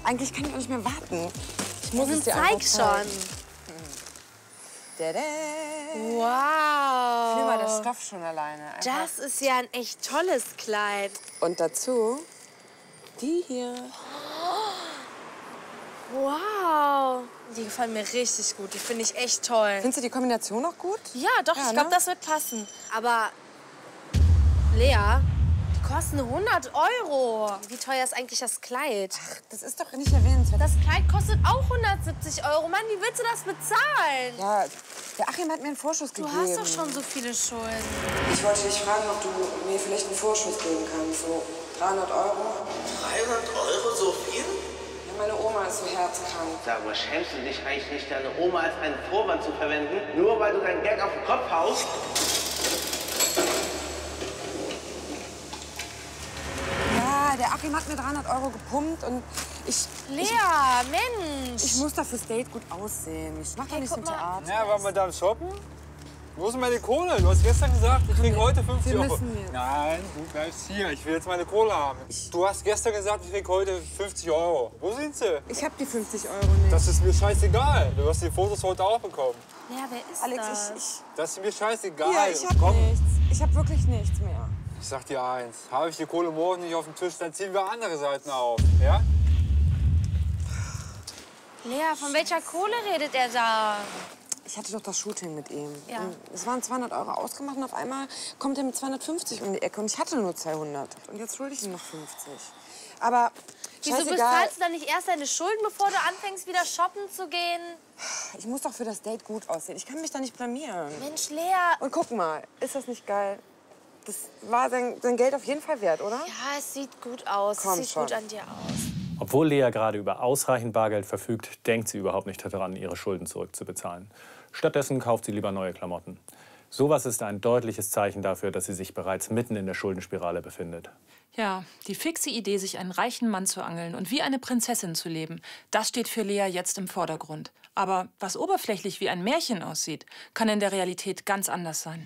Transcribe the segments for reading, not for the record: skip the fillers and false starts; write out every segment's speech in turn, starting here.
Eigentlich kann ich auch nicht mehr warten. Ich muss es dir zeig einfach zeigen. schon. Wow. Fühl mal das Stoff schon alleine. Einfach. Das ist ja ein echt tolles Kleid. Und dazu die hier. Wow. Die gefallen mir richtig gut. Die finde ich echt toll. Findest du die Kombination auch gut? Ja, doch, Ja, ich glaube, ne? das wird passen. Aber, Lea, die kosten 100 €. Wie teuer ist eigentlich das Kleid? Ach, das ist doch nicht erwähnenswert. Das Kleid kostet auch 170 €. Mann, wie willst du das bezahlen? Ja, der Achim hat mir einen Vorschuss Du gegeben. hast doch schon so viele Schulden. Ich wollte dich fragen, ob du mir vielleicht einen Vorschuss geben kannst. So 300 €. 300 €, so viel? Ja, meine Oma ist so herzkrank. Sag mal, schämst du dich eigentlich nicht, deine Oma als einen Vorwand zu verwenden, nur weil du dein Geld auf den Kopf haust? Ja, der Achim hat mir 300 € gepumpt und Lea, Mensch. ich muss doch fürs Date gut aussehen. Ich mach doch nicht so ein guck mal. Theater. Ja, waren wir da shoppen? Wo ist denn meine Kohle? Du hast gestern gesagt, ich krieg heute 50 wir €. müssen jetzt. Nein, du bleibst hier. Ich will jetzt meine Kohle haben. Du hast gestern gesagt, ich krieg heute 50 €. Wo sind sie? Ich hab die 50 € nicht. Das ist mir scheißegal. Du hast die Fotos heute auch bekommen. Lea, wer ist Alex, das? Das ist mir scheißegal. Ja, ich hab Komm, nichts. Ich hab wirklich nichts mehr. ich sag dir eins. Habe ich die Kohle morgen nicht auf dem Tisch, dann ziehen wir andere Seiten auf. Ja? Lea, von welcher Kohle redet er da? Ich hatte doch das Shooting mit ihm. Ja. Und es waren 200 € ausgemacht und auf einmal kommt er mit 250 um die Ecke und ich hatte nur 200. Und jetzt schulde ich ihm noch 50. Aber Wieso scheißegal. bezahlst du dann nicht erst deine Schulden, bevor du anfängst, wieder shoppen zu gehen? Ich muss doch für das Date gut aussehen. Ich kann mich da nicht blamieren. Mensch, Lea. Und guck mal, ist das nicht geil? Das war sein Geld auf jeden Fall wert, oder? Ja, es sieht gut aus. Komm Es sieht schon. gut an dir aus. Obwohl Lea gerade über ausreichend Bargeld verfügt, denkt sie überhaupt nicht daran, ihre Schulden zurückzubezahlen. Stattdessen kauft sie lieber neue Klamotten. Sowas ist ein deutliches Zeichen dafür, dass sie sich bereits mitten in der Schuldenspirale befindet. Ja, die fixe Idee, sich einen reichen Mann zu angeln und wie eine Prinzessin zu leben, das steht für Lea jetzt im Vordergrund. Aber was oberflächlich wie ein Märchen aussieht, kann in der Realität ganz anders sein.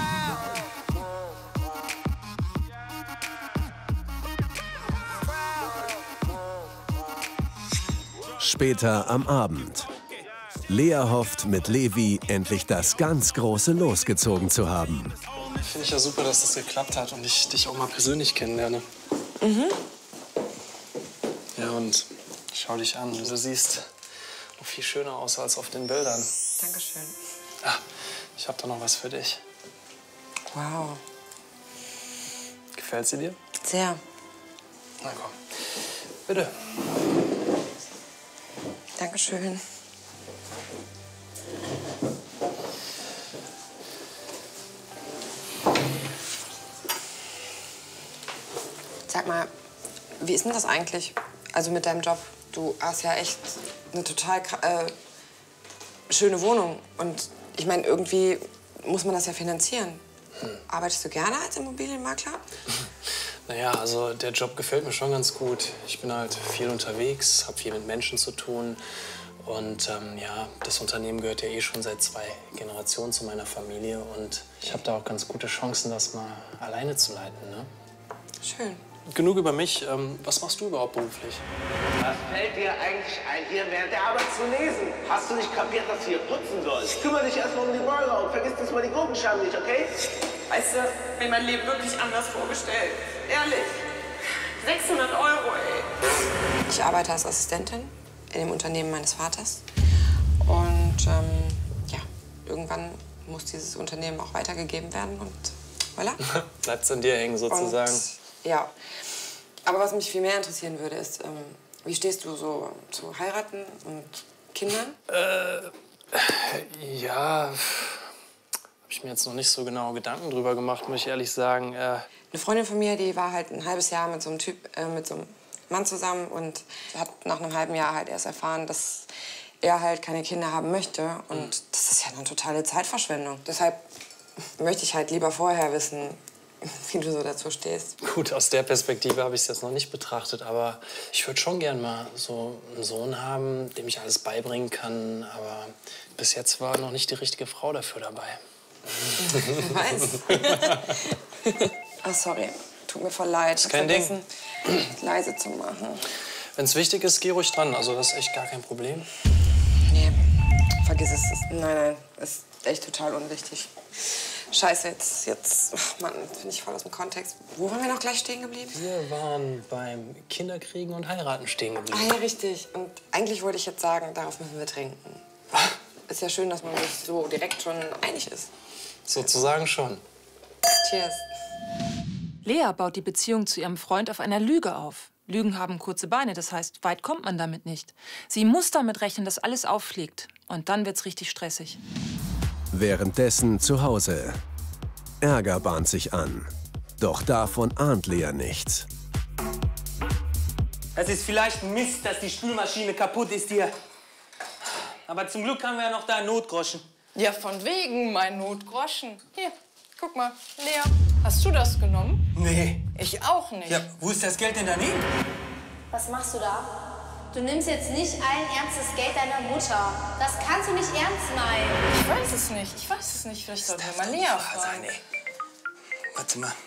Später am Abend. Lea hofft, mit Levi endlich das ganz große Los gezogen zu haben. Finde ich ja super, dass das geklappt hat und ich dich auch mal persönlich kennenlerne. Ja, und schau dich an. Du siehst noch viel schöner aus als auf den Bildern. Dankeschön. Ah, ich habe da noch was für dich. Wow. Gefällt sie dir? Sehr. Na komm. Bitte. Dankeschön. Sag mal, wie ist denn das eigentlich? Also mit deinem Job? Du hast ja echt eine total schöne Wohnung. Und ich meine, irgendwie muss man das ja finanzieren. Arbeitest du gerne als Immobilienmakler? Naja, also der Job gefällt mir schon ganz gut. Ich bin halt viel unterwegs, habe viel mit Menschen zu tun. Und ja, das Unternehmen gehört ja eh schon seit 2 Generationen zu meiner Familie. Und ich habe da auch ganz gute Chancen, das mal alleine zu leiten, ne? Schön. Genug über mich. Was machst du überhaupt beruflich? Was fällt dir eigentlich ein, hier während der Arbeit zu lesen? Hast du nicht kapiert, dass du hier putzen sollst? Kümmere dich erstmal um die Mäuler und vergiss diesmal die Gurkenscheiben nicht, okay? Weißt du, mir mein Leben wirklich anders vorgestellt. Ehrlich. 600 €, ey. Ich arbeite als Assistentin in dem Unternehmen meines Vaters. Und ja, irgendwann muss dieses Unternehmen auch weitergegeben werden und voilà. Bleibt's an dir hängen, sozusagen. Und, ja. Aber was mich viel mehr interessieren würde, ist, wie stehst du so zu heiraten und Kindern? Ja, habe ich mir jetzt noch nicht so genau Gedanken drüber gemacht, muss ich ehrlich sagen. Eine Freundin von mir, die war halt ein halbes Jahr mit so einem Typ, mit so einem Mann zusammen und hat nach einem halben Jahr halt erst erfahren, dass er halt keine Kinder haben möchte. Und das ist ja eine totale Zeitverschwendung. Deshalb möchte ich halt lieber vorher wissen, wie du so dazu stehst. Gut, aus der Perspektive habe ich es jetzt noch nicht betrachtet, aber ich würde schon gern mal so einen Sohn haben, dem ich alles beibringen kann. Aber bis jetzt war noch nicht die richtige Frau dafür dabei. Was? Oh, sorry. Tut mir voll leid. Ist kein Ding. Leise zu machen. Wenn's wichtig ist, geh ruhig dran. Also das ist echt gar kein Problem. Nee, vergiss es. Nein, ist echt total unwichtig. Scheiße, jetzt, ach Mann, bin ich voll aus dem Kontext. Wo waren wir noch gleich stehen geblieben? Wir waren beim Kinderkriegen und Heiraten stehen geblieben. Ah ja, richtig. Und eigentlich wollte ich jetzt sagen, darauf müssen wir trinken. Ist ja schön, dass man sich so direkt schon einig ist. Sozusagen schon. Cheers. Lea baut die Beziehung zu ihrem Freund auf einer Lüge auf. Lügen haben kurze Beine, das heißt, weit kommt man damit nicht. Sie muss damit rechnen, dass alles auffliegt. Und dann wird's richtig stressig. Währenddessen zu Hause. Ärger bahnt sich an. Doch davon ahnt Lea nichts. Es ist vielleicht ein Mist, dass die Spülmaschine kaputt ist hier. Aber zum Glück haben wir ja noch da einen Notgroschen. Ja, von wegen mein Notgroschen. Hier, guck mal, Lea, hast du das genommen? Nee. Ich auch nicht. Ja, wo ist das Geld denn daneben? Was machst du da? Du nimmst jetzt nicht allen Ernstes Geld deiner Mutter. Das kannst du nicht ernst meinen. Ich weiß es nicht. Vielleicht sollten wir mal Lea fragen. Ey. Warte mal.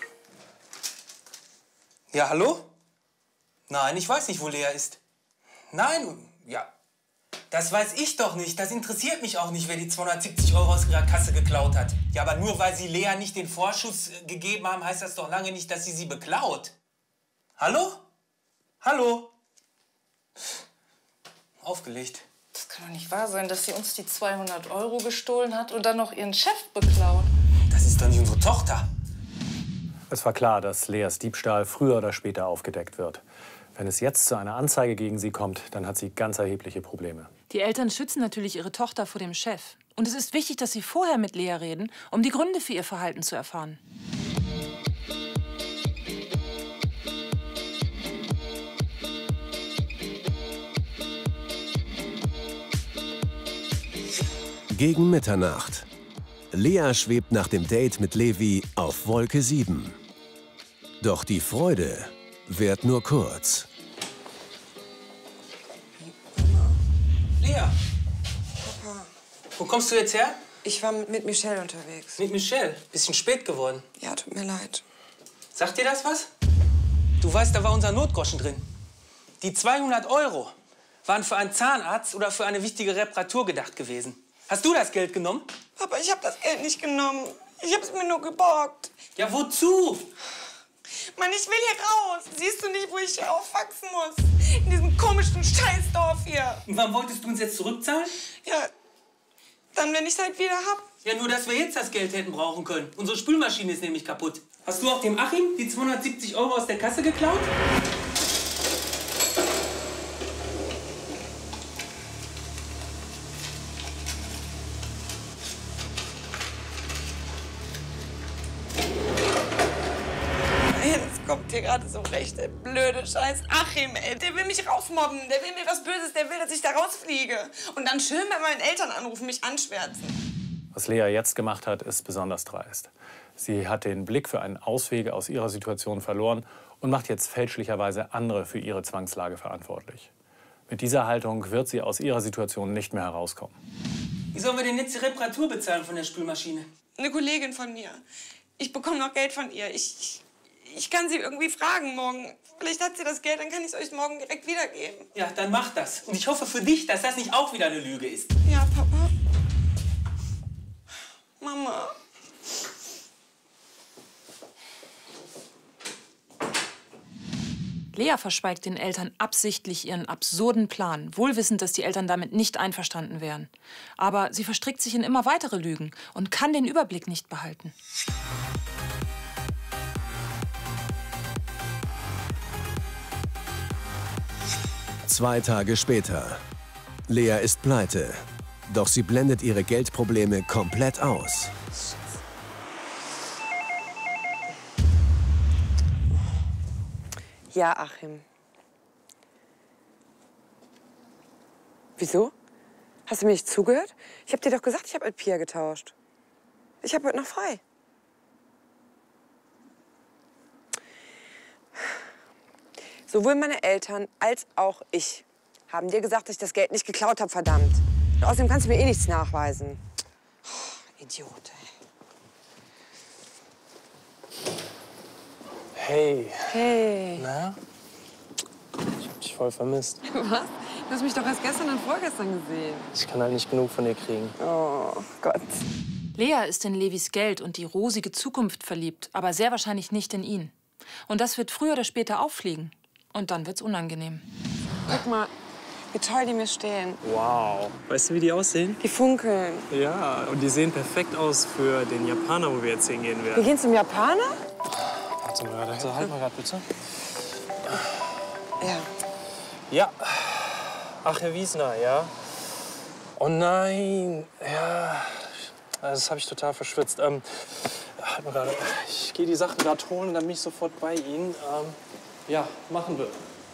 Ja, hallo? Nein, ich weiß nicht, wo Lea ist. Nein, ja. Das weiß ich doch nicht. Das interessiert mich auch nicht, wer die 270 € aus ihrer Kasse geklaut hat. Ja, aber nur weil sie Lea nicht den Vorschuss gegeben haben, heißt das doch lange nicht, dass sie beklaut. Hallo? Hallo? Aufgelegt. Das kann doch nicht wahr sein, dass sie uns die 200 € gestohlen hat und dann noch ihren Chef beklaut. Das ist doch nicht unsere Tochter. Es war klar, dass Leas Diebstahl früher oder später aufgedeckt wird. Wenn es jetzt zu einer Anzeige gegen sie kommt, dann hat sie ganz erhebliche Probleme. Die Eltern schützen natürlich ihre Tochter vor dem Chef. Und es ist wichtig, dass sie vorher mit Lea reden, um die Gründe für ihr Verhalten zu erfahren. Gegen Mitternacht. Lea schwebt nach dem Date mit Levi auf Wolke 7. Doch die Freude währt nur kurz. Lea, Papa, wo kommst du jetzt her? ich war mit Michelle unterwegs. Mit Michelle. Bisschen spät geworden. Ja, tut mir leid. Sagt dir das was? Du weißt, da war unser Notgroschen drin. Die 200 € waren für einen Zahnarzt oder für eine wichtige Reparatur gedacht gewesen. Hast du das Geld genommen? Papa, ich habe das Geld nicht genommen. Ich habe es mir nur geborgt. Ja, wozu? Mann, ich will hier raus. Siehst du nicht, wo ich hier aufwachsen muss? In diesem komischen Scheißdorf hier. Und wann wolltest du uns jetzt zurückzahlen? Ja, dann, wenn ich es halt wieder hab. Ja, nur, dass wir jetzt das Geld hätten brauchen können. Unsere Spülmaschine ist nämlich kaputt. Hast du auch dem Achim die 270 € aus der Kasse geklaut? Jetzt kommt hier gerade so recht, der blöde Scheiß Achim, ey. Der will mich rausmobben, der will mir was Böses, der will, dass ich da rausfliege. Und dann schön bei meinen Eltern anrufen, mich anschwärzen. Was Lea jetzt gemacht hat, ist besonders dreist. Sie hat den Blick für einen Ausweg aus ihrer Situation verloren und macht jetzt fälschlicherweise andere für ihre Zwangslage verantwortlich. Mit dieser Haltung wird sie aus ihrer Situation nicht mehr herauskommen. Wie sollen wir denn jetzt die Reparatur bezahlen von der Spülmaschine? Eine Kollegin von mir. Ich bekomme noch Geld von ihr. Ich kann sie irgendwie fragen morgen. Vielleicht hat sie das Geld, dann kann ich es euch morgen direkt wiedergeben. Ja, dann mach das. Und ich hoffe für dich, dass das nicht auch wieder eine Lüge ist. Ja, Papa. Mama. Lea verschweigt den Eltern absichtlich ihren absurden Plan, wohlwissend, dass die Eltern damit nicht einverstanden wären. Aber sie verstrickt sich in immer weitere Lügen und kann den Überblick nicht behalten. Zwei Tage später. Lea ist pleite. Doch sie blendet ihre Geldprobleme komplett aus. Ja, Achim. Wieso? Hast du mir nicht zugehört? Ich habe dir doch gesagt, ich habe mit Pia getauscht. Ich habe heute noch frei. Sowohl meine Eltern als auch ich haben dir gesagt, dass ich das Geld nicht geklaut habe, verdammt. Und außerdem kannst du mir eh nichts nachweisen. Oh, Idiot, ey. Hey. Hey. Na? Ich hab dich voll vermisst. Was? Du hast mich doch erst gestern und vorgestern gesehen. Ich kann halt nicht genug von dir kriegen. Oh Gott. Lea ist in Levis Geld und die rosige Zukunft verliebt, aber sehr wahrscheinlich nicht in ihn. Und das wird früher oder später auffliegen. Und dann wird's unangenehm. Guck mal, wie toll die mir stehen. Wow. Weißt du, wie die aussehen? Die funkeln. Ja, und die sehen perfekt aus für den Japaner, wo wir jetzt hingehen werden. Wir gehen zum Japaner? Warte mal gerade. So, halt mal gerade, bitte. Ja. Ja. Ach, Herr Wiesner, ja? Oh nein. Ja. Das habe ich total verschwitzt. Halt mal gerade. Ich gehe die Sachen gerade holen und dann bin ich sofort bei Ihnen. Ja, machen wir.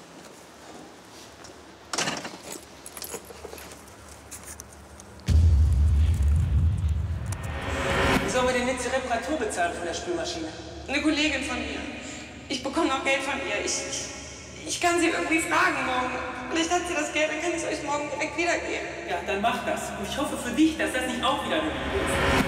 Wie sollen wir denn jetzt die Reparatur bezahlen von der Spülmaschine? Eine Kollegin von mir. Ich bekomme noch Geld von ihr. Ich kann sie irgendwie fragen morgen. Vielleicht hat sie das Geld, dann kann ich es euch morgen direkt wiedergeben. Ja, dann mach das. Und ich hoffe für dich, dass das nicht auch wieder eine Lüge ist.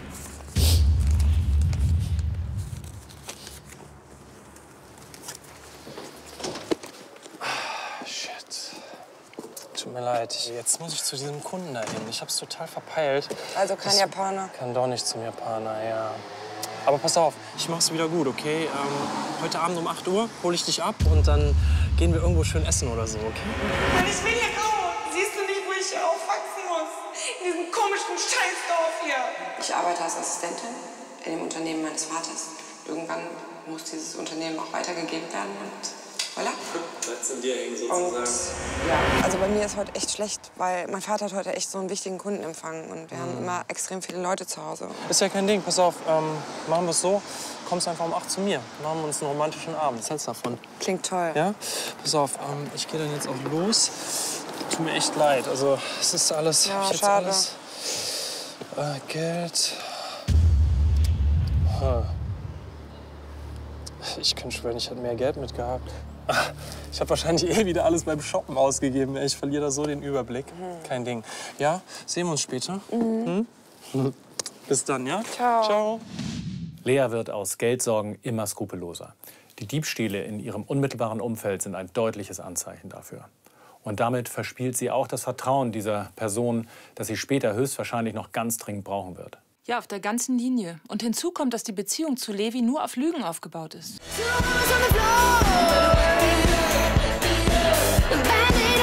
Tut mir leid, jetzt muss ich zu diesem Kunden dahin. Ich hab's total verpeilt. Also kein Japaner. Kann doch nicht zum Japaner, ja. Aber pass auf, ich mach's wieder gut, okay? Heute Abend um 8 Uhr hole ich dich ab und dann gehen wir irgendwo schön essen oder so, okay? Mann, ich will hier raus. Siehst du nicht, wo ich hier aufwachsen muss? In diesem komischen Scheißdorf hier. Ich arbeite als Assistentin in dem Unternehmen meines Vaters. Irgendwann muss dieses Unternehmen auch weitergegeben werden und voilà. Bleibt's in dir hängen Und sozusagen. ja, also bei mir ist heute echt schlecht, weil mein Vater hat heute echt so einen wichtigen Kundenempfang und wir haben immer extrem viele Leute zu Hause. Ist ja kein Ding, pass auf, machen wir es so. Kommst einfach um 8 zu mir. Machen wir uns einen romantischen Abend. Was hältst du davon? Klingt toll. Ja? Pass auf, ich gehe dann jetzt auch los. Tut mir echt leid. Also, es ist alles. Ja, hab ich jetzt schade. alles. Geld. Ich könnte schwören, ich hätte mehr Geld mitgehabt. Ich habe wahrscheinlich wieder alles beim Shoppen ausgegeben. Ich verliere da so den Überblick. Kein Ding. Ja, sehen wir uns später. Bis dann, ja? Ciao. Ciao. Lea wird aus Geldsorgen immer skrupelloser. Die Diebstähle in ihrem unmittelbaren Umfeld sind ein deutliches Anzeichen dafür. Und damit verspielt sie auch das Vertrauen dieser Person, das sie später höchstwahrscheinlich noch ganz dringend brauchen wird. Ja, auf der ganzen Linie. Und hinzu kommt, dass die Beziehung zu Levi nur auf Lügen aufgebaut ist.